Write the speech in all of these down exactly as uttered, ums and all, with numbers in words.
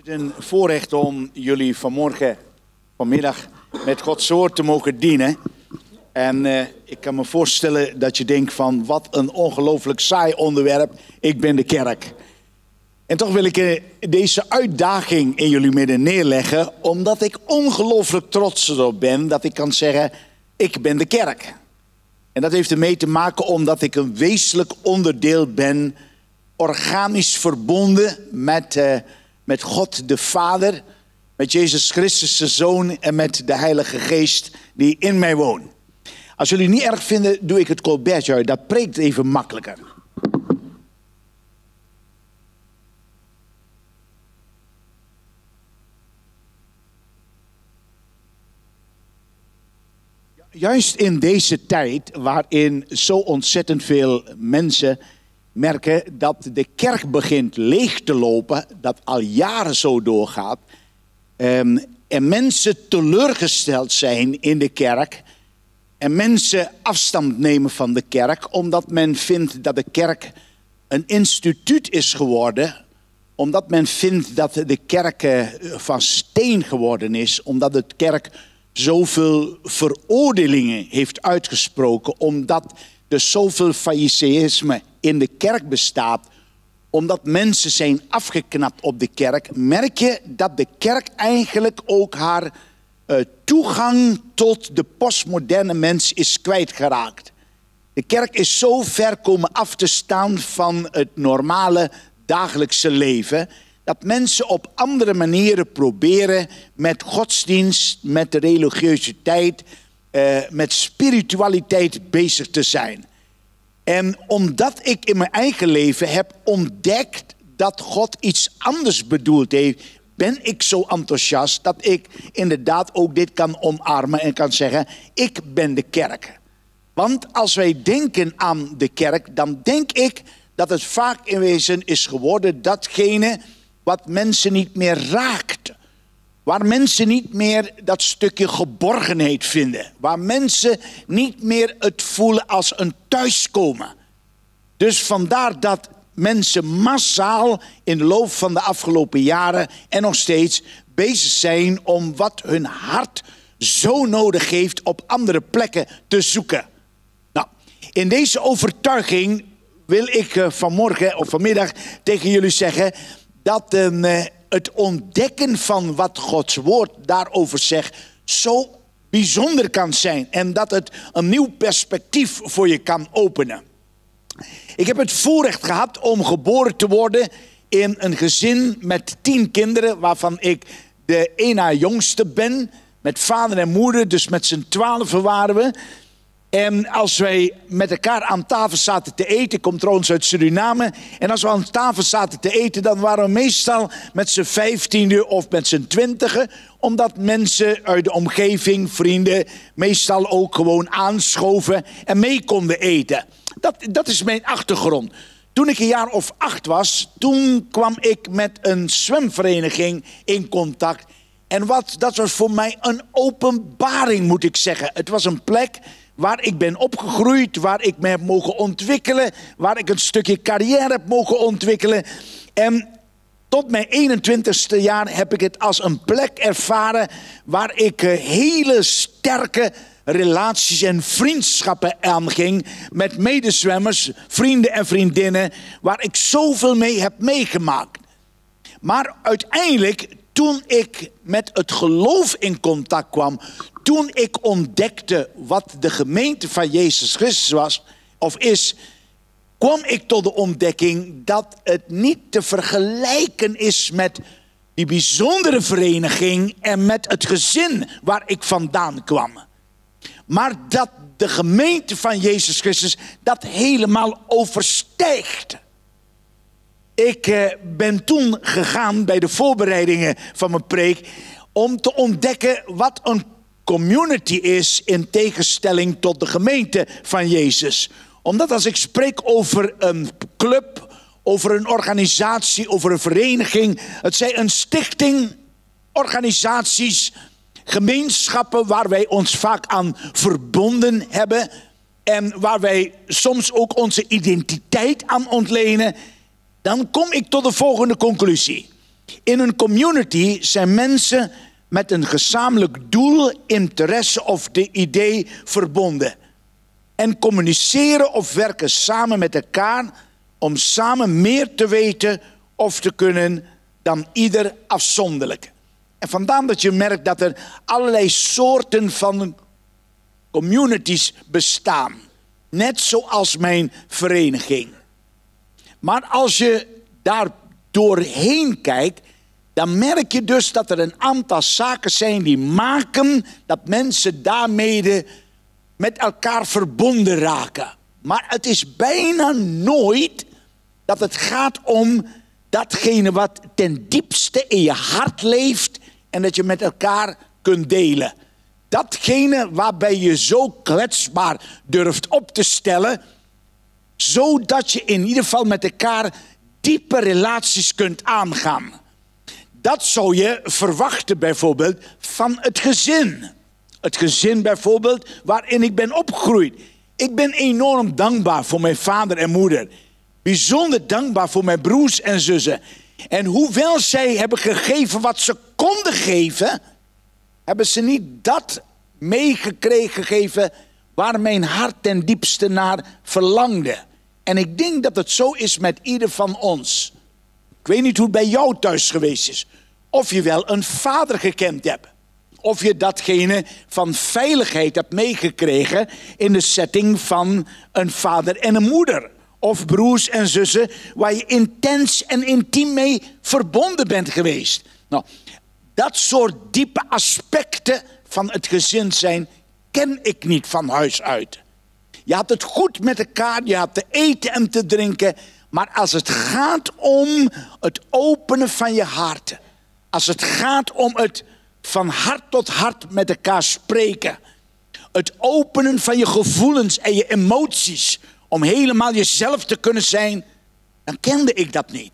Een voorrecht om jullie vanmorgen, vanmiddag met Gods woord te mogen dienen. En uh, ik kan me voorstellen dat je denkt van wat een ongelooflijk saai onderwerp. Ik ben de kerk. En toch wil ik uh, deze uitdaging in jullie midden neerleggen, omdat ik ongelooflijk trots erop ben dat ik kan zeggen, ik ben de kerk. En dat heeft ermee te maken omdat ik een wezenlijk onderdeel ben, organisch verbonden met... Uh, Met God de Vader, met Jezus Christus de Zoon en met de Heilige Geest die in mij woont. Als jullie het niet erg vinden, doe ik het Colbertje uit. Dat preekt even makkelijker. Juist in deze tijd waarin zo ontzettend veel mensen merken dat de kerk begint leeg te lopen, dat al jaren zo doorgaat, um, en mensen teleurgesteld zijn in de kerk en mensen afstand nemen van de kerk, omdat men vindt dat de kerk een instituut is geworden, omdat men vindt dat de kerk uh, van steen geworden is, omdat de kerk zoveel veroordelingen heeft uitgesproken, omdat er zoveel fariseïsme in de kerk bestaat, omdat mensen zijn afgeknapt op de kerk, merk je dat de kerk eigenlijk ook haar uh, toegang tot de postmoderne mens is kwijtgeraakt. De kerk is zo ver komen af te staan van het normale dagelijkse leven, dat mensen op andere manieren proberen met godsdienst, met de religiositeit, uh, met spiritualiteit bezig te zijn. En omdat ik in mijn eigen leven heb ontdekt dat God iets anders bedoeld heeft, ben ik zo enthousiast dat ik inderdaad ook dit kan omarmen en kan zeggen, ik ben de kerk. Want als wij denken aan de kerk, dan denk ik dat het vaak in wezen is geworden datgene wat mensen niet meer raakt. Waar mensen niet meer dat stukje geborgenheid vinden. Waar mensen niet meer het voelen als een thuiskomen. Dus vandaar dat mensen massaal in de loop van de afgelopen jaren en nog steeds bezig zijn om wat hun hart zo nodig heeft op andere plekken te zoeken. Nou, in deze overtuiging wil ik uh, vanmorgen of vanmiddag tegen jullie zeggen dat uh, het ontdekken van wat Gods woord daarover zegt zo bijzonder kan zijn. En dat het een nieuw perspectief voor je kan openen. Ik heb het voorrecht gehad om geboren te worden in een gezin met tien kinderen, waarvan ik de ena jongste ben. Met vader en moeder, dus met z'n twaalfen waren we. En als wij met elkaar aan tafel zaten te eten, ik kom trouwens uit Suriname. En als we aan tafel zaten te eten, dan waren we meestal met z'n vijftiende of met z'n twintigen. Omdat mensen uit de omgeving, vrienden, meestal ook gewoon aanschoven en mee konden eten. Dat, dat is mijn achtergrond. Toen ik een jaar of acht was, toen kwam ik met een zwemvereniging in contact. En wat, dat was voor mij een openbaring, moet ik zeggen. Het was een plek waar ik ben opgegroeid, waar ik me heb mogen ontwikkelen, waar ik een stukje carrière heb mogen ontwikkelen. En tot mijn eenentwintigste jaar heb ik het als een plek ervaren waar ik hele sterke relaties en vriendschappen aanging met medezwemmers, vrienden en vriendinnen, waar ik zoveel mee heb meegemaakt. Maar uiteindelijk, toen ik met het geloof in contact kwam, toen ik ontdekte wat de gemeente van Jezus Christus was of is, kwam ik tot de ontdekking dat het niet te vergelijken is met die bijzondere vereniging en met het gezin waar ik vandaan kwam. Maar dat de gemeente van Jezus Christus dat helemaal overstijgt. Ik uh, ben toen gegaan bij de voorbereidingen van mijn preek om te ontdekken wat een community is in tegenstelling tot de gemeente van Jezus. Omdat als ik spreek over een club, over een organisatie, over een vereniging, het zijn een stichting, organisaties, gemeenschappen waar wij ons vaak aan verbonden hebben en waar wij soms ook onze identiteit aan ontlenen, dan kom ik tot de volgende conclusie. In een community zijn mensen met een gezamenlijk doel, interesse of de idee verbonden. En communiceren of werken samen met elkaar om samen meer te weten of te kunnen dan ieder afzonderlijk. En vandaar dat je merkt dat er allerlei soorten van communities bestaan. Net zoals mijn vereniging. Maar als je daar doorheen kijkt, dan merk je dus dat er een aantal zaken zijn die maken dat mensen daarmee met elkaar verbonden raken. Maar het is bijna nooit dat het gaat om datgene wat ten diepste in je hart leeft en dat je met elkaar kunt delen. Datgene waarbij je zo kwetsbaar durft op te stellen, zodat je in ieder geval met elkaar diepe relaties kunt aangaan. Dat zou je verwachten bijvoorbeeld van het gezin. Het gezin bijvoorbeeld waarin ik ben opgegroeid. Ik ben enorm dankbaar voor mijn vader en moeder. Bijzonder dankbaar voor mijn broers en zussen. En hoewel zij hebben gegeven wat ze konden geven, hebben ze niet dat meegekregen gegeven waar mijn hart ten diepste naar verlangde. En ik denk dat het zo is met ieder van ons. Ik weet niet hoe het bij jou thuis geweest is. Of je wel een vader gekend hebt. Of je datgene van veiligheid hebt meegekregen in de setting van een vader en een moeder. Of broers en zussen waar je intens en intiem mee verbonden bent geweest. Nou, dat soort diepe aspecten van het gezin zijn ken ik niet van huis uit. Je had het goed met elkaar, je had te eten en te drinken. Maar als het gaat om het openen van je hart. Als het gaat om het van hart tot hart met elkaar spreken. Het openen van je gevoelens en je emoties. Om helemaal jezelf te kunnen zijn. Dan kende ik dat niet.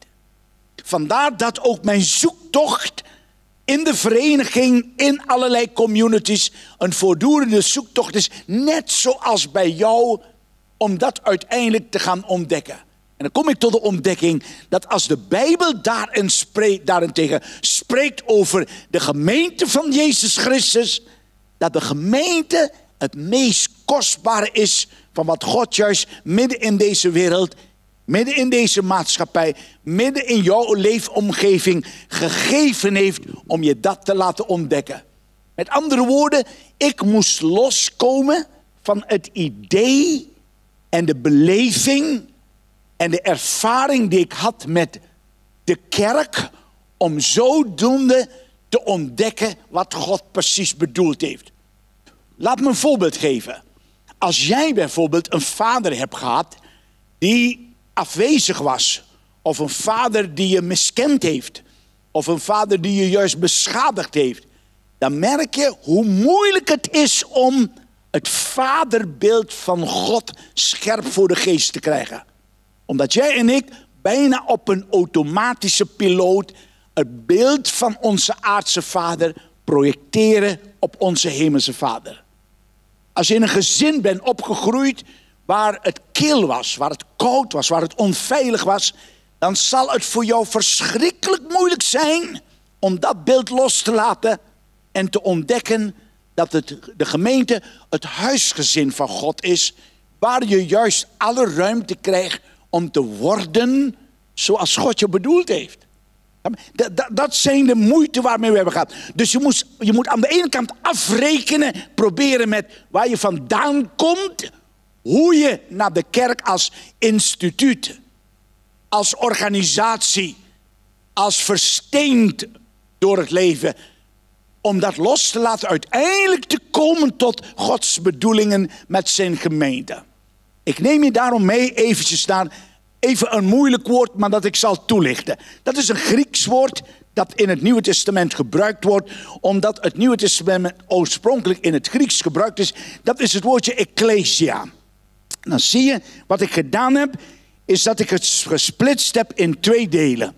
Vandaar dat ook mijn zoektocht in de vereniging, in allerlei communities, een voortdurende zoektocht is. Net zoals bij jou, om dat uiteindelijk te gaan ontdekken. En dan kom ik tot de ontdekking dat als de Bijbel daarin spreekt, daarentegen spreekt over de gemeente van Jezus Christus, dat de gemeente het meest kostbare is van wat God juist midden in deze wereld, midden in deze maatschappij, midden in jouw leefomgeving gegeven heeft om je dat te laten ontdekken. Met andere woorden, ik moest loskomen van het idee en de beleving en de ervaring die ik had met de kerk, om zodoende te ontdekken wat God precies bedoeld heeft. Laat me een voorbeeld geven. Als jij bijvoorbeeld een vader hebt gehad die afwezig was, of een vader die je miskend heeft, of een vader die je juist beschadigd heeft, dan merk je hoe moeilijk het is om het vaderbeeld van God scherp voor de geest te krijgen. Omdat jij en ik bijna op een automatische piloot het beeld van onze aardse vader projecteren op onze hemelse vader. Als je in een gezin bent opgegroeid waar het kil was, waar het koud was, waar het onveilig was, dan zal het voor jou verschrikkelijk moeilijk zijn om dat beeld los te laten en te ontdekken dat het, de gemeente het huisgezin van God is, waar je juist alle ruimte krijgt om te worden zoals God je bedoeld heeft. Dat, dat, dat zijn de moeite waarmee we hebben gehad. Dus je moet, je moet aan de ene kant afrekenen, proberen met waar je vandaan komt, hoe je naar de kerk als instituut, als organisatie, als versteend door het leven, om dat los te laten uiteindelijk te komen tot Gods bedoelingen met zijn gemeente. Ik neem je daarom mee eventjes naar even een moeilijk woord, maar dat ik zal toelichten. Dat is een Grieks woord dat in het Nieuwe Testament gebruikt wordt, omdat het Nieuwe Testament oorspronkelijk in het Grieks gebruikt is. Dat is het woordje ecclesia. Dan zie je, wat ik gedaan heb, is dat ik het gesplitst heb in twee delen.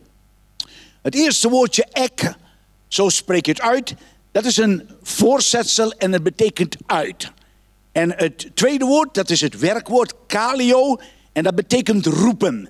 Het eerste woordje ek, zo spreek je het uit, dat is een voorzetsel en het betekent uit. En het tweede woord, dat is het werkwoord kaleo, en dat betekent roepen.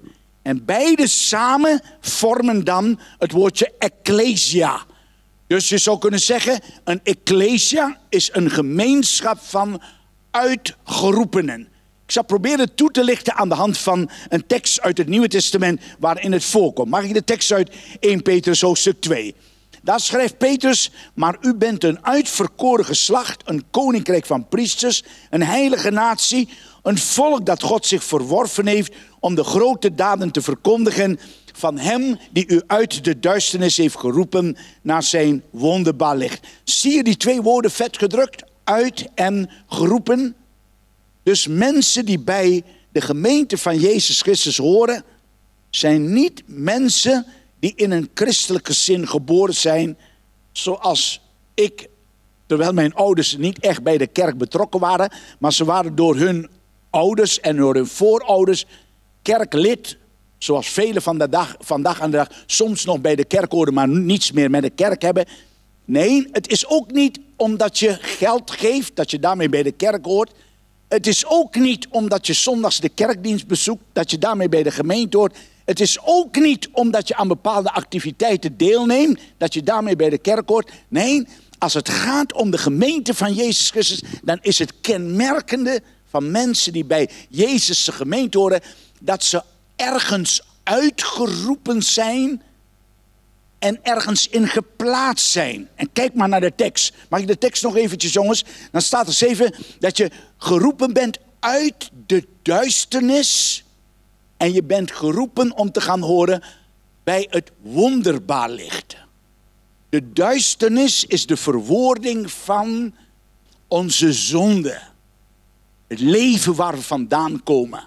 En beide samen vormen dan het woordje ecclesia. Dus je zou kunnen zeggen, een ecclesia is een gemeenschap van uitgeroepenen. Ik zal proberen toe te lichten aan de hand van een tekst uit het Nieuwe Testament waarin het voorkomt. Mag ik de tekst uit eerste Petrus hoofdstuk twee? Daar schrijft Petrus, maar u bent een uitverkoren geslacht, een koninkrijk van priesters, een heilige natie, een volk dat God zich verworven heeft om de grote daden te verkondigen van hem die u uit de duisternis heeft geroepen naar zijn wonderbaar licht. Zie je die twee woorden vet gedrukt? Uit en geroepen. Dus mensen die bij de gemeente van Jezus Christus horen, zijn niet mensen die in een christelijke zin geboren zijn, zoals ik, terwijl mijn ouders niet echt bij de kerk betrokken waren, maar ze waren door hun ouders en door hun voorouders kerklid, zoals velen van de dag, vandaag aan de dag soms nog bij de kerk horen, maar niets meer met de kerk hebben. Nee, het is ook niet omdat je geld geeft, dat je daarmee bij de kerk hoort. Het is ook niet omdat je zondags de kerkdienst bezoekt, dat je daarmee bij de gemeente hoort. Het is ook niet omdat je aan bepaalde activiteiten deelneemt, dat je daarmee bij de kerk hoort. Nee, als het gaat om de gemeente van Jezus Christus, dan is het kenmerkende van mensen die bij Jezus' de gemeente horen, dat ze ergens uitgeroepen zijn en ergens in geplaatst zijn. En kijk maar naar de tekst. Mag ik de tekst nog eventjes, jongens? Dan staat er zeven dat je geroepen bent uit de duisternis en je bent geroepen om te gaan horen bij het wonderbaar licht. De duisternis is de verwoording van onze zonde. Het leven waar we vandaan komen.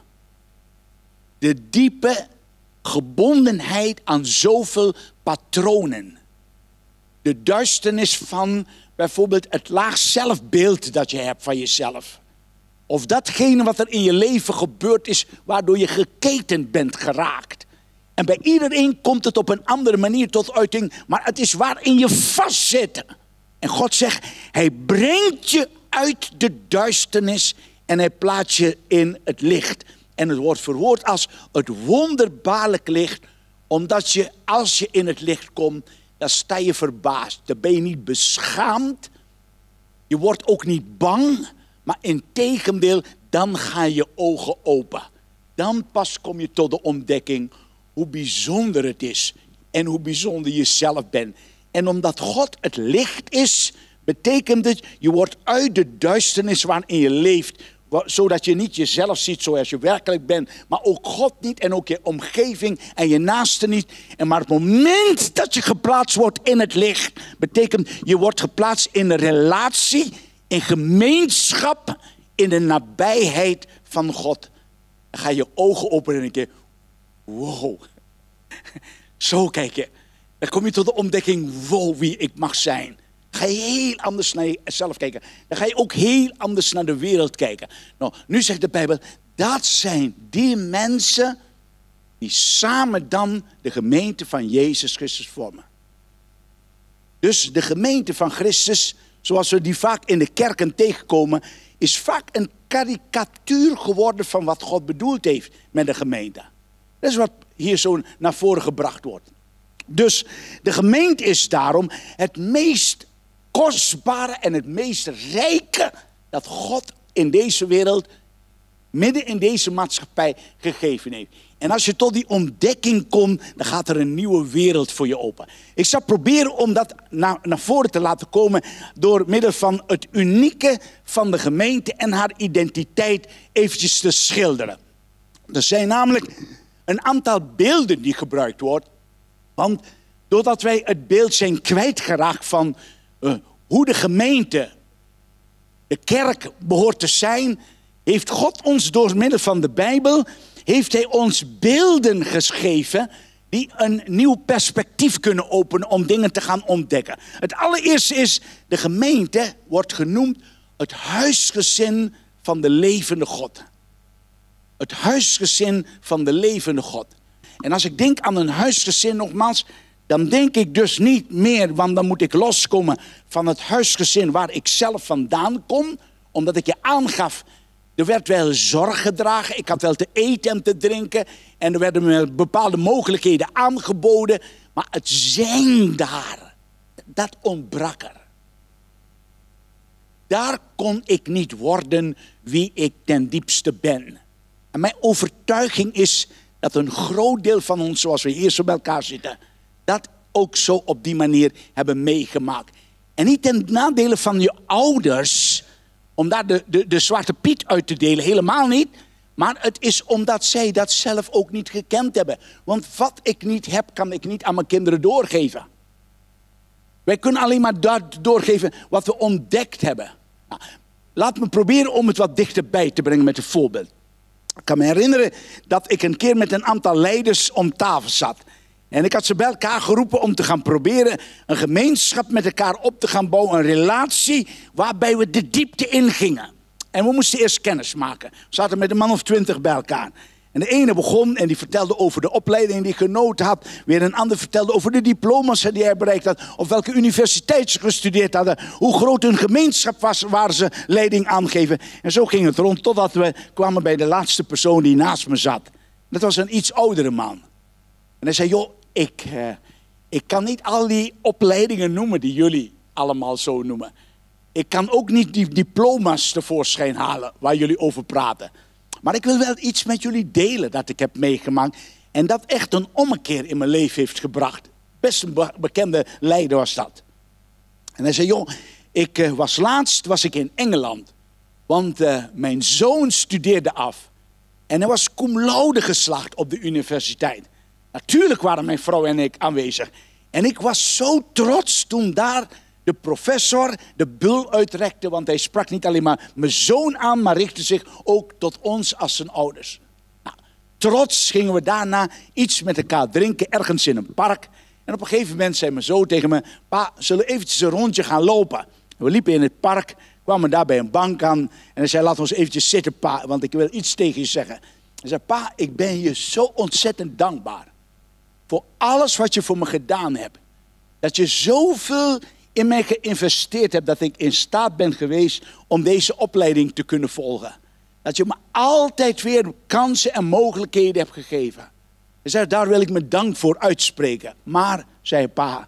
De diepe gebondenheid aan zoveel patronen. De duisternis van bijvoorbeeld het laag zelfbeeld dat je hebt van jezelf. Of datgene wat er in je leven gebeurd is, waardoor je geketend bent geraakt. En bij iedereen komt het op een andere manier tot uiting, maar het is waarin je vastzit. En God zegt, hij brengt je uit de duisternis en hij plaatst je in het licht. En het wordt verwoord als het wonderbaarlijk licht, omdat je, als je in het licht komt, dan sta je verbaasd. Dan ben je niet beschaamd, je wordt ook niet bang, maar integendeel, dan gaan je ogen open. Dan pas kom je tot de ontdekking hoe bijzonder het is en hoe bijzonder je zelf bent. En omdat God het licht is, betekent het, je wordt uit de duisternis waarin je leeft, zodat je niet jezelf ziet zoals je werkelijk bent, maar ook God niet en ook je omgeving en je naaste niet. En maar het moment dat je geplaatst wordt in het licht, betekent je wordt geplaatst in een relatie, in gemeenschap, in de nabijheid van God. Dan ga je ogen open en denk je, wow, zo kijk je. Dan kom je tot de ontdekking, wow, wie ik mag zijn. Ga je heel anders naar jezelf kijken. Dan ga je ook heel anders naar de wereld kijken. Nou, nu zegt de Bijbel, dat zijn die mensen die samen dan de gemeente van Jezus Christus vormen. Dus de gemeente van Christus, zoals we die vaak in de kerken tegenkomen, is vaak een karikatuur geworden van wat God bedoeld heeft met de gemeente. Dat is wat hier zo naar voren gebracht wordt. Dus de gemeente is daarom het meest kostbare en het meest rijke dat God in deze wereld, midden in deze maatschappij gegeven heeft. En als je tot die ontdekking komt, dan gaat er een nieuwe wereld voor je open. Ik zal proberen om dat naar, naar voren te laten komen door middel van het unieke van de gemeente en haar identiteit eventjes te schilderen. Er zijn namelijk een aantal beelden die gebruikt worden. Want doordat wij het beeld zijn kwijtgeraakt van uh, hoe de gemeente, de kerk behoort te zijn, heeft God ons door middel van de Bijbel, heeft hij ons beelden geschreven die een nieuw perspectief kunnen openen om dingen te gaan ontdekken. Het allereerste is, de gemeente wordt genoemd het huisgezin van de levende God. Het huisgezin van de levende God. En als ik denk aan een huisgezin nogmaals, dan denk ik dus niet meer, want dan moet ik loskomen van het huisgezin waar ik zelf vandaan kom, omdat ik je aangaf, Er werd wel zorg gedragen. Ik had wel te eten en te drinken. En er werden me bepaalde mogelijkheden aangeboden. Maar het zijn daar, dat ontbrak er. Daar kon ik niet worden wie ik ten diepste ben. En mijn overtuiging is dat een groot deel van ons, zoals we hier zo bij elkaar zitten, dat ook zo op die manier hebben meegemaakt. En niet ten nadele van je ouders, om daar de, de, de zwarte piet uit te delen, helemaal niet. Maar het is omdat zij dat zelf ook niet gekend hebben. Want wat ik niet heb, kan ik niet aan mijn kinderen doorgeven. Wij kunnen alleen maar dat doorgeven wat we ontdekt hebben. Nou, laat me proberen om het wat dichterbij te brengen met een voorbeeld. Ik kan me herinneren dat ik een keer met een aantal leiders om tafel zat. En ik had ze bij elkaar geroepen om te gaan proberen een gemeenschap met elkaar op te gaan bouwen. Een relatie waarbij we de diepte ingingen. En we moesten eerst kennis maken. We zaten met een man of twintig bij elkaar. En de ene begon en die vertelde over de opleiding die hij genoten had. Weer een ander vertelde over de diploma's die hij bereikt had. Of welke universiteit ze gestudeerd hadden. Hoe groot hun gemeenschap was waar ze leiding aangeven. En zo ging het rond totdat we kwamen bij de laatste persoon die naast me zat. Dat was een iets oudere man. En hij zei, joh, ik, eh, ik kan niet al die opleidingen noemen die jullie allemaal zo noemen. Ik kan ook niet die diploma's tevoorschijn halen waar jullie over praten. Maar ik wil wel iets met jullie delen dat ik heb meegemaakt. En dat echt een ommekeer in mijn leven heeft gebracht. Best een be- bekende leider was dat. En hij zei, joh, ik uh, was laatst was ik in Engeland. Want uh, mijn zoon studeerde af. En hij was cum laude geslaagd op de universiteit. Natuurlijk waren mijn vrouw en ik aanwezig. En ik was zo trots toen daar de professor de bul uitrekte. Want hij sprak niet alleen maar mijn zoon aan, maar richtte zich ook tot ons als zijn ouders. Nou, trots gingen we daarna iets met elkaar drinken, ergens in een park. En op een gegeven moment zei mijn zoon tegen me, pa, zullen we eventjes een rondje gaan lopen? We liepen in het park, kwamen daar bij een bank aan. En hij zei, laat ons eventjes zitten, pa, want ik wil iets tegen je zeggen. Hij zei, pa, ik ben je zo ontzettend dankbaar. Voor alles wat je voor me gedaan hebt. Dat je zoveel in mij geïnvesteerd hebt dat ik in staat ben geweest om deze opleiding te kunnen volgen. Dat je me altijd weer kansen en mogelijkheden hebt gegeven. Hij zei, daar wil ik me dank voor uitspreken. Maar, zei pa,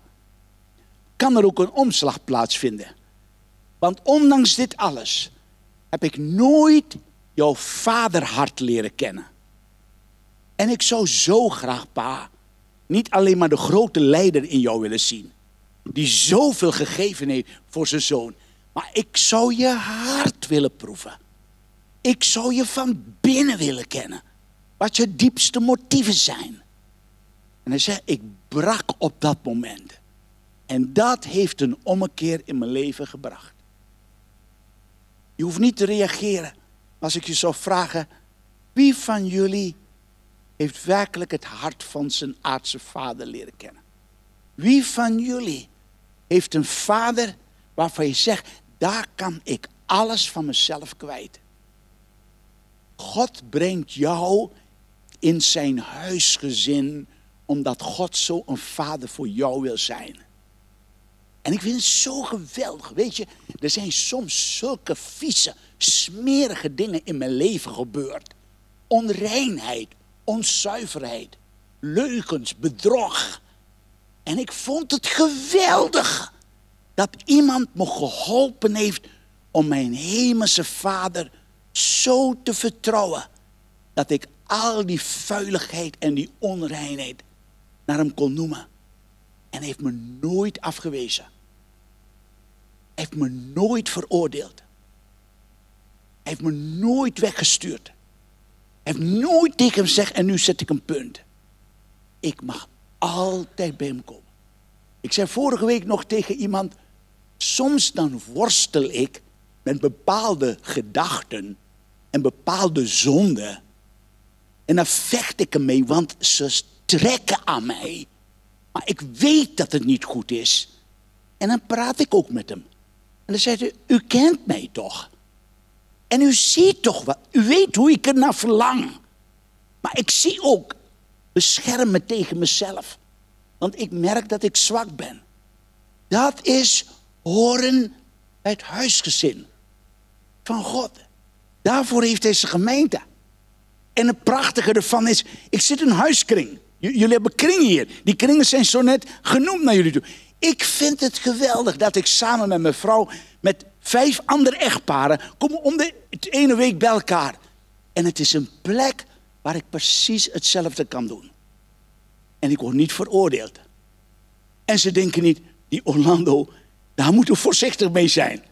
kan er ook een omslag plaatsvinden? Want ondanks dit alles heb ik nooit jouw vaderhart leren kennen. En ik zou zo graag, pa, niet alleen maar de grote leider in jou willen zien. Die zoveel gegeven heeft voor zijn zoon. Maar ik zou je hart willen proeven. Ik zou je van binnen willen kennen. Wat je diepste motieven zijn. En hij zei, ik brak op dat moment. En dat heeft een ommekeer in mijn leven gebracht. Je hoeft niet te reageren. Als ik je zou vragen, wie van jullie heeft werkelijk het hart van zijn aardse vader leren kennen? Wie van jullie heeft een vader waarvan je zegt, daar kan ik alles van mezelf kwijt? God brengt jou in zijn huisgezin, omdat God zo een vader voor jou wil zijn. En ik vind het zo geweldig, weet je, er zijn soms zulke vieze, smerige dingen in mijn leven gebeurd. Onreinheid, onzuiverheid, leugens, bedrog. En ik vond het geweldig dat iemand me geholpen heeft om mijn hemelse vader zo te vertrouwen. Dat ik al die vuiligheid en die onreinheid naar hem kon noemen. En hij heeft me nooit afgewezen. Hij heeft me nooit veroordeeld. Hij heeft me nooit weggestuurd. Hij heeft nooit tegen hem gezegd, en nu zet ik een punt. Ik mag altijd bij hem komen. Ik zei vorige week nog tegen iemand, soms dan worstel ik met bepaalde gedachten en bepaalde zonden. En dan vecht ik ermee, want ze trekken aan mij. Maar ik weet dat het niet goed is. En dan praat ik ook met hem. En dan zei hij, u kent mij toch? En u ziet toch wat, u weet hoe ik er naar verlang. Maar ik zie ook, bescherm me tegen mezelf. Want ik merk dat ik zwak ben. Dat is horen bij het huisgezin van God. Daarvoor heeft deze gemeente. En het prachtige ervan is, ik zit in een huiskring. J- jullie hebben kringen hier. Die kringen zijn zo net genoemd naar jullie toe. Ik vind het geweldig dat ik samen met mijn vrouw, met vijf andere echtparen, kom om de ene week bij elkaar. En het is een plek waar ik precies hetzelfde kan doen. En ik word niet veroordeeld. En ze denken niet, die Orlando, daar moeten we voorzichtig mee zijn.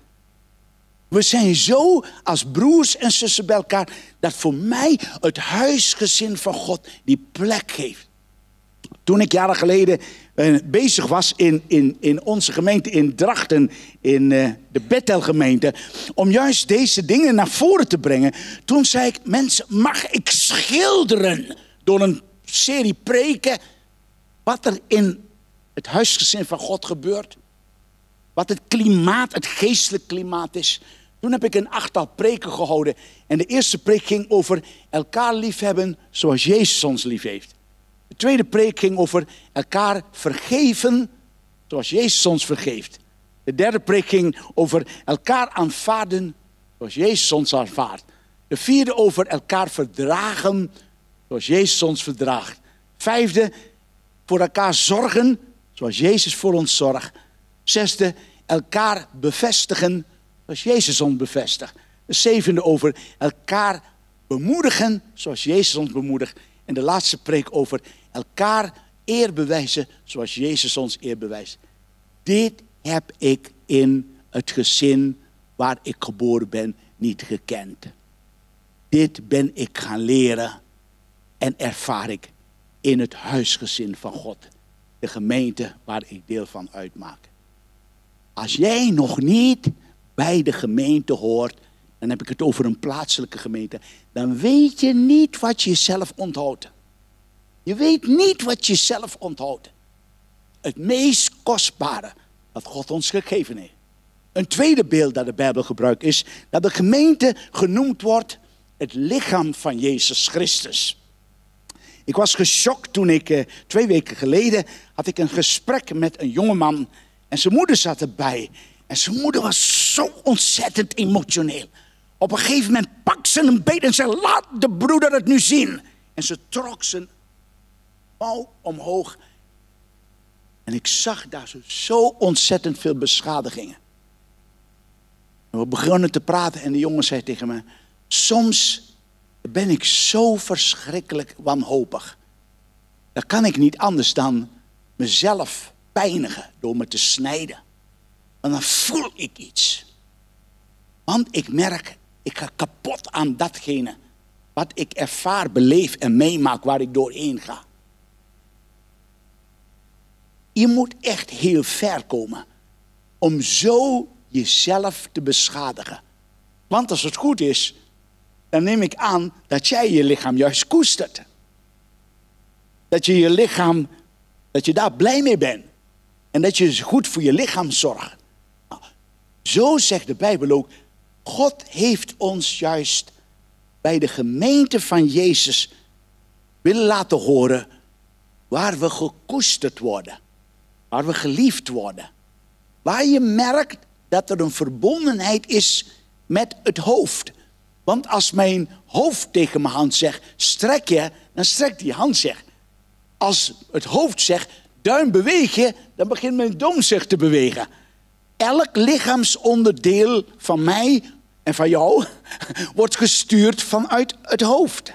We zijn zo als broers en zussen bij elkaar, dat voor mij het huisgezin van God die plek geeft. Toen ik jaren geleden uh, bezig was in, in, in onze gemeente in Drachten, in uh, de Bethel-gemeente, om juist deze dingen naar voren te brengen. Toen zei ik, mensen, mag ik schilderen door een serie preken wat er in het huisgezin van God gebeurt? Wat het klimaat, het geestelijk klimaat is. Toen heb ik een achttal preken gehouden. En de eerste preek ging over elkaar liefhebben zoals Jezus ons lief heeft. De tweede preek ging over elkaar vergeven zoals Jezus ons vergeeft. De derde preek ging over elkaar aanvaarden zoals Jezus ons aanvaardt. De vierde over elkaar verdragen zoals Jezus ons verdraagt. Vijfde, voor elkaar zorgen zoals Jezus voor ons zorgt. Zesde, elkaar bevestigen zoals Jezus ons bevestigt. De zevende over elkaar bemoedigen zoals Jezus ons bemoedigt. En de laatste preek over elkaar eer bewijzen zoals Jezus ons eer bewijst. Dit heb ik in het gezin waar ik geboren ben niet gekend. Dit ben ik gaan leren en ervaar ik in het huisgezin van God. De gemeente waar ik deel van uitmaak. Als jij nog niet bij de gemeente hoort, dan heb ik het over een plaatselijke gemeente, dan weet je niet wat je zelf onthoudt. Je weet niet wat je zelf onthoudt. Het meest kostbare wat God ons gegeven heeft. Een tweede beeld dat de Bijbel gebruikt is dat de gemeente genoemd wordt het lichaam van Jezus Christus. Ik was geschokt toen ik uh, twee weken geleden had ik een gesprek met een jongeman en zijn moeder zat erbij. En zijn moeder was zo ontzettend emotioneel. Op een gegeven moment pakt ze een beet en zei, laat de broeder het nu zien. En ze trok zijn mouw omhoog. En ik zag daar zo ontzettend veel beschadigingen. En we begonnen te praten en de jongen zei tegen me, soms ben ik zo verschrikkelijk wanhopig. Dan kan ik niet anders dan mezelf pijnigen door me te snijden. En dan voel ik iets. Want ik merk, ik ga kapot aan datgene wat ik ervaar, beleef en meemaak waar ik doorheen ga. Je moet echt heel ver komen om zo jezelf te beschadigen. Want als het goed is, dan neem ik aan dat jij je lichaam juist koestert. Dat je je lichaam, dat je daar blij mee bent. En dat je goed voor je lichaam zorgt. Nou, zo zegt de Bijbel ook, God heeft ons juist bij de gemeente van Jezus willen laten horen waar we gekoesterd worden. Waar we geliefd worden. Waar je merkt dat er een verbondenheid is met het hoofd. Want als mijn hoofd tegen mijn hand zegt, strek je, dan strekt die hand zich. Als het hoofd zegt, duim beweeg je, dan begint mijn duim zich te bewegen. Elk lichaamsonderdeel van mij en van jou wordt gestuurd vanuit het hoofd.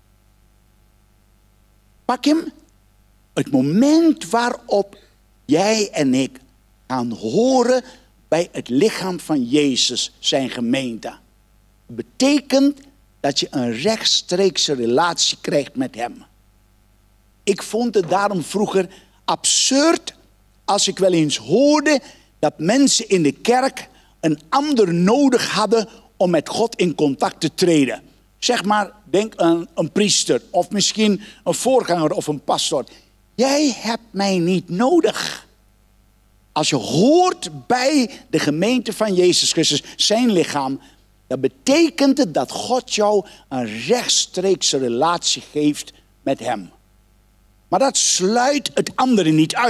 Pak hem. Het moment waarop jij en ik gaan horen bij het lichaam van Jezus, zijn gemeente, betekent dat je een rechtstreekse relatie krijgt met hem. Ik vond het daarom vroeger absurd als ik wel eens hoorde dat mensen in de kerk een ander nodig hadden om met God in contact te treden. Zeg maar, denk aan een priester of misschien een voorganger of een pastoor. Jij hebt mij niet nodig. Als je hoort bij de gemeente van Jezus Christus, zijn lichaam, dan betekent het dat God jou een rechtstreekse relatie geeft met hem. Maar dat sluit het andere niet uit.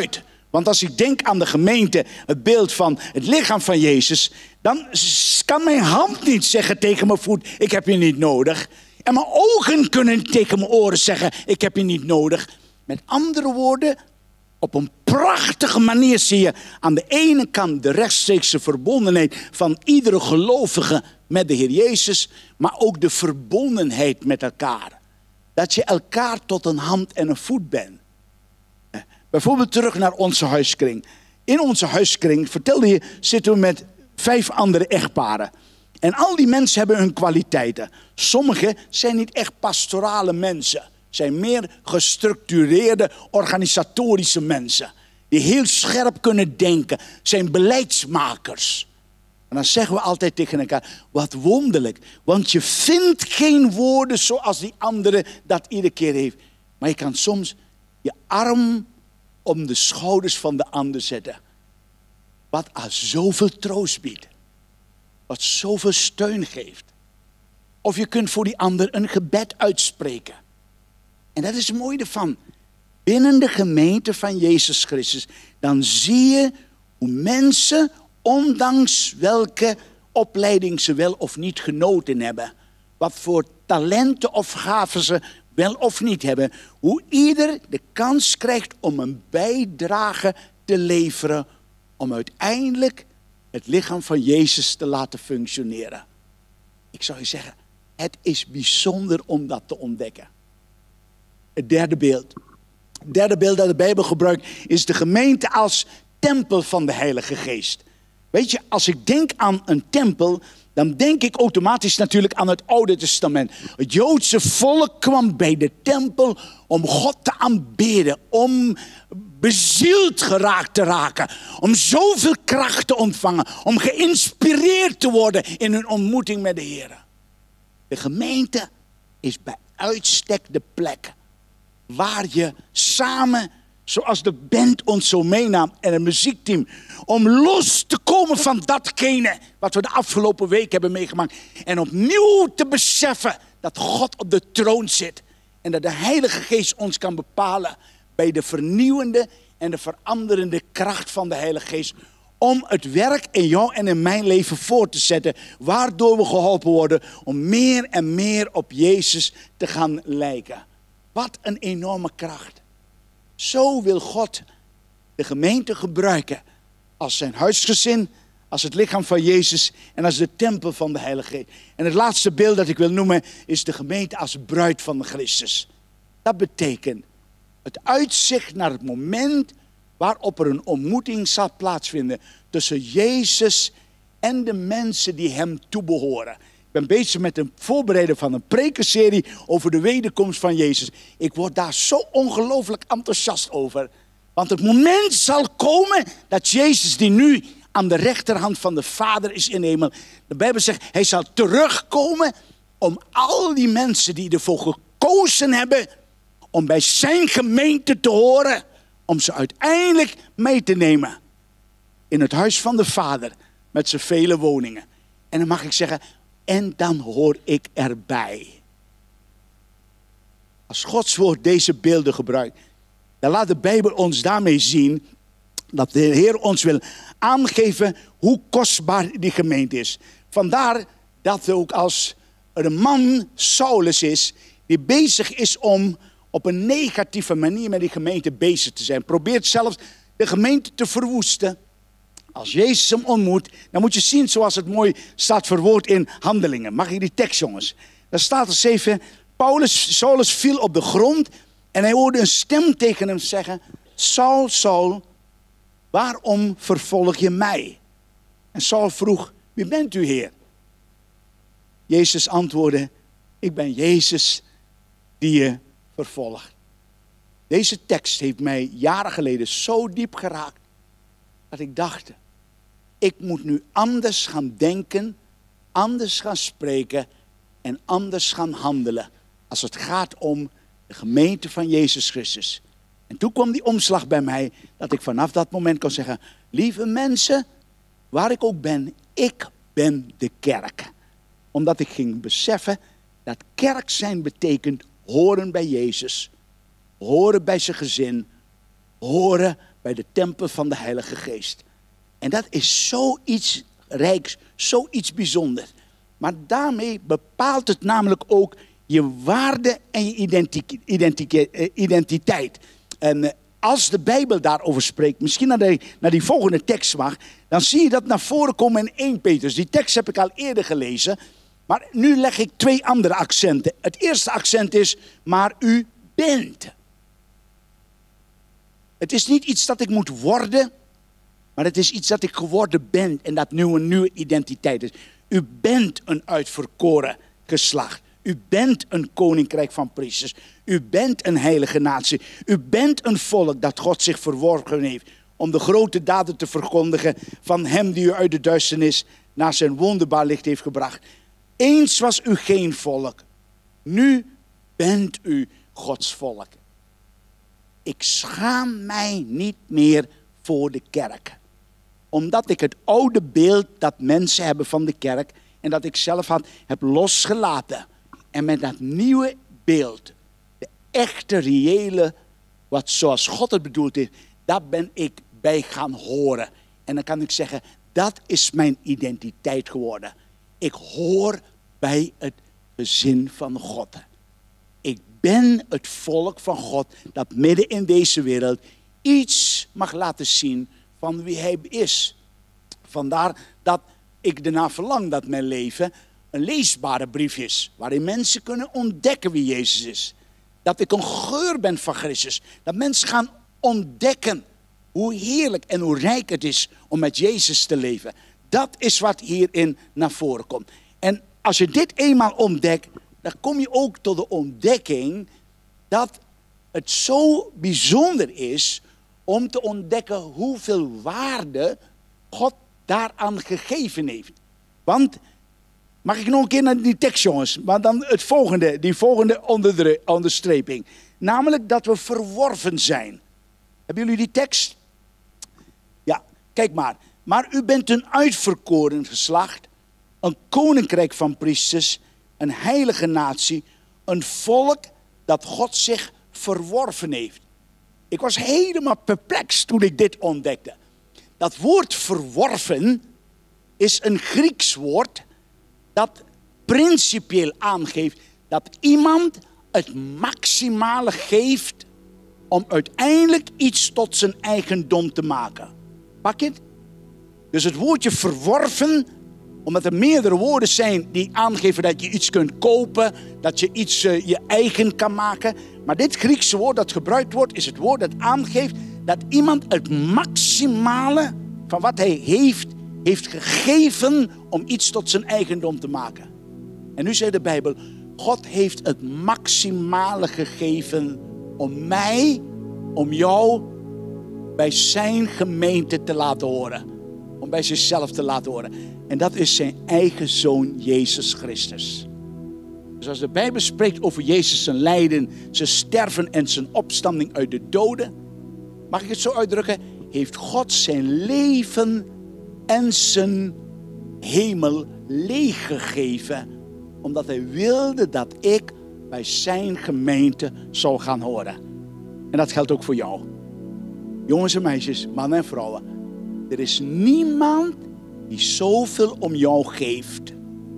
Want als ik denk aan de gemeente, het beeld van het lichaam van Jezus, dan kan mijn hand niet zeggen tegen mijn voet, ik heb je niet nodig. En mijn ogen kunnen tegen mijn oren zeggen, ik heb je niet nodig. Met andere woorden, op een prachtige manier zie je aan de ene kant de rechtstreekse verbondenheid van iedere gelovige met de Heer Jezus, maar ook de verbondenheid met elkaar. Dat je elkaar tot een hand en een voet bent. Bijvoorbeeld terug naar onze huiskring. In onze huiskring, vertelde je, zitten we met vijf andere echtparen. En al die mensen hebben hun kwaliteiten. Sommigen zijn niet echt pastorale mensen. Zijn meer gestructureerde, organisatorische mensen. Die heel scherp kunnen denken. Zijn beleidsmakers. En dan zeggen we altijd tegen elkaar, wat wonderlijk. Want je vindt geen woorden zoals die andere dat iedere keer heeft. Maar je kan soms je arm om de schouders van de ander zetten. Wat als zoveel troost biedt. Wat zoveel steun geeft. Of je kunt voor die ander een gebed uitspreken. En dat is het mooie ervan. Binnen de gemeente van Jezus Christus. Dan zie je hoe mensen, ondanks welke opleiding ze wel of niet genoten hebben. Wat voor talenten of gaven ze wel of niet hebben. Hoe ieder de kans krijgt om een bijdrage te leveren. Om uiteindelijk het lichaam van Jezus te laten functioneren. Ik zou je zeggen, het is bijzonder om dat te ontdekken. Het derde beeld. Het derde beeld dat de Bijbel gebruikt is de gemeente als tempel van de Heilige Geest. Weet je, als ik denk aan een tempel, dan denk ik automatisch natuurlijk aan het Oude Testament. Het Joodse volk kwam bij de tempel om God te aanbidden, om bezield geraakt te raken, om zoveel kracht te ontvangen, om geïnspireerd te worden in hun ontmoeting met de Heer. De gemeente is bij uitstek de plek waar je samen, zoals de band ons zo meenam en het muziekteam, om los te komen van datgene wat we de afgelopen week hebben meegemaakt. En opnieuw te beseffen dat God op de troon zit. En dat de Heilige Geest ons kan bepalen bij de vernieuwende en de veranderende kracht van de Heilige Geest. Om het werk in jou en in mijn leven voort te zetten. Waardoor we geholpen worden om meer en meer op Jezus te gaan lijken. Wat een enorme kracht. Zo wil God de gemeente gebruiken als zijn huisgezin, als het lichaam van Jezus en als de tempel van de Heilige Geest. En het laatste beeld dat ik wil noemen is de gemeente als bruid van Christus. Dat betekent het uitzicht naar het moment waarop er een ontmoeting zal plaatsvinden tussen Jezus en de mensen die hem toebehoren. Ik ben bezig met het voorbereiden van een prekenserie over de wederkomst van Jezus. Ik word daar zo ongelooflijk enthousiast over. Want het moment zal komen dat Jezus, die nu aan de rechterhand van de Vader is in de hemel. De Bijbel zegt, hij zal terugkomen om al die mensen die ervoor gekozen hebben om bij zijn gemeente te horen, om ze uiteindelijk mee te nemen in het huis van de Vader met zijn vele woningen. En dan mag ik zeggen, en dan hoor ik erbij. Als Gods woord deze beelden gebruikt, dan laat de Bijbel ons daarmee zien dat de Heer ons wil aangeven hoe kostbaar die gemeente is. Vandaar dat ook als er een man, Saulus is, die bezig is om op een negatieve manier met die gemeente bezig te zijn. Probeert zelfs de gemeente te verwoesten. Als Jezus hem ontmoet, dan moet je zien zoals het mooi staat verwoord in Handelingen. Mag ik die tekst, jongens? Daar staat er zeven. Paulus, Saulus viel op de grond en hij hoorde een stem tegen hem zeggen: Saul, Saul, waarom vervolg je mij? En Saul vroeg: wie bent u, Heer? Jezus antwoordde: ik ben Jezus die je vervolgt. Deze tekst heeft mij jaren geleden zo diep geraakt dat ik dacht: ik moet nu anders gaan denken, anders gaan spreken en anders gaan handelen als het gaat om de gemeente van Jezus Christus. En toen kwam die omslag bij mij dat ik vanaf dat moment kon zeggen: lieve mensen, waar ik ook ben, ik ben de kerk. Omdat ik ging beseffen dat kerk zijn betekent horen bij Jezus, horen bij zijn gezin, horen bij de tempel van de Heilige Geest. En dat is zoiets rijks, zoiets bijzonders. Maar daarmee bepaalt het namelijk ook je waarde en je identi- identi- identiteit. En als de Bijbel daarover spreekt, misschien naar, de, naar die volgende tekst mag, dan zie je dat naar voren komen in Eerste Petrus. Die tekst heb ik al eerder gelezen, maar nu leg ik twee andere accenten. Het eerste accent is, maar u bent. Het is niet iets dat ik moet worden, maar het is iets dat ik geworden ben en dat nu een nieuwe identiteit is. U bent een uitverkoren geslacht. U bent een koninkrijk van priesters. U bent een heilige natie. U bent een volk dat God zich verworven heeft om de grote daden te verkondigen van hem die u uit de duisternis naar zijn wonderbaar licht heeft gebracht. Eens was u geen volk. Nu bent u Gods volk. Ik schaam mij niet meer voor de kerk. Omdat ik het oude beeld dat mensen hebben van de kerk en dat ik zelf had, heb losgelaten. En met dat nieuwe beeld, de echte, reële, wat zoals God het bedoeld heeft, daar ben ik bij gaan horen. En dan kan ik zeggen, dat is mijn identiteit geworden. Ik hoor bij het gezin van God. Ik ben het volk van God dat midden in deze wereld iets mag laten zien van wie hij is. Vandaar dat ik ernaar verlang dat mijn leven een leesbare brief is, waarin mensen kunnen ontdekken wie Jezus is. Dat ik een geur ben van Christus. Dat mensen gaan ontdekken hoe heerlijk en hoe rijk het is om met Jezus te leven. Dat is wat hierin naar voren komt. En als je dit eenmaal ontdekt, dan kom je ook tot de ontdekking dat het zo bijzonder is om te ontdekken hoeveel waarde God daaraan gegeven heeft. Want, mag ik nog een keer naar die tekst, jongens? Maar dan het volgende, die volgende onderdre- onderstreping. Namelijk dat we verworven zijn. Hebben jullie die tekst? Ja, kijk maar. Maar u bent een uitverkoren geslacht, een koninkrijk van priesters, een heilige natie, een volk dat God zich verworven heeft. Ik was helemaal perplex toen ik dit ontdekte. Dat woord verworven is een Grieks woord dat principieel aangeeft dat iemand het maximale geeft om uiteindelijk iets tot zijn eigendom te maken. Pak je het? Dus het woordje verworven, omdat er meerdere woorden zijn die aangeven dat je iets kunt kopen, dat je iets uh, je eigen kan maken. Maar dit Griekse woord dat gebruikt wordt, is het woord dat aangeeft dat iemand het maximale van wat hij heeft, heeft gegeven om iets tot zijn eigendom te maken. En nu zegt de Bijbel, God heeft het maximale gegeven om mij, om jou bij zijn gemeente te laten horen. Om bij zichzelf te laten horen. En dat is zijn eigen zoon Jezus Christus. Dus als de Bijbel spreekt over Jezus zijn lijden, zijn sterven en zijn opstanding uit de doden, mag ik het zo uitdrukken, heeft God zijn leven en zijn hemel leeggegeven, omdat hij wilde dat ik bij zijn gemeente zou gaan horen. En dat geldt ook voor jou. Jongens en meisjes, mannen en vrouwen. Er is niemand die zoveel om jou geeft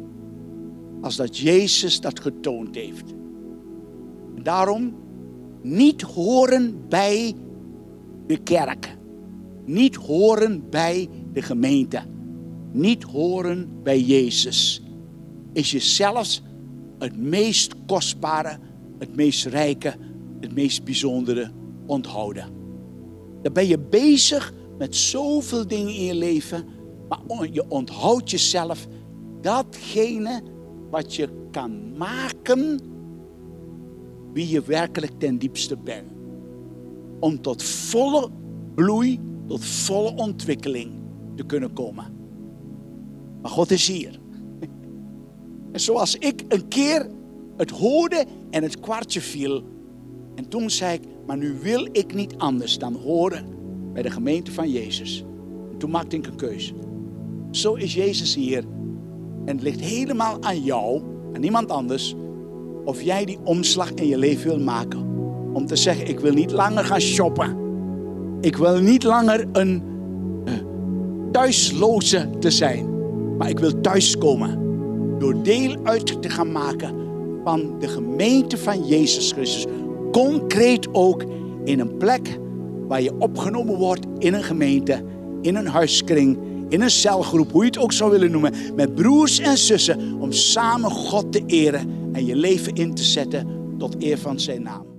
als dat Jezus dat getoond heeft. En daarom niet horen bij de kerk. Niet horen bij de gemeente. Niet horen bij Jezus. Is je zelfs het meest kostbare, het meest rijke, het meest bijzondere onthouden. Dan ben je bezig met zoveel dingen in je leven, maar je onthoudt jezelf datgene wat je kan maken wie je werkelijk ten diepste bent. Om tot volle bloei, tot volle ontwikkeling te kunnen komen. Maar God is hier. En zoals ik een keer het hoorde en het kwartje viel. En toen zei ik, maar nu wil ik niet anders dan horen bij de gemeente van Jezus. En toen maakte ik een keuze. Zo is Jezus hier. En het ligt helemaal aan jou, aan niemand anders, of jij die omslag in je leven wil maken. Om te zeggen, ik wil niet langer gaan shoppen. Ik wil niet langer een uh, thuisloze te zijn. Maar ik wil thuiskomen. Door deel uit te gaan maken van de gemeente van Jezus Christus. Concreet ook in een plek waar je opgenomen wordt in een gemeente, in een huiskring, in een celgroep, hoe je het ook zou willen noemen. Met broers en zussen om samen God te eren en je leven in te zetten tot eer van zijn naam.